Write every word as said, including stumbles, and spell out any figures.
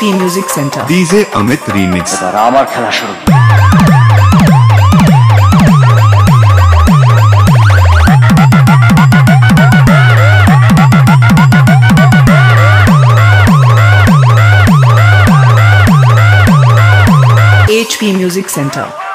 P Music Center. D J Amit Remix. আমার খেলা শুরু। H P Music Center.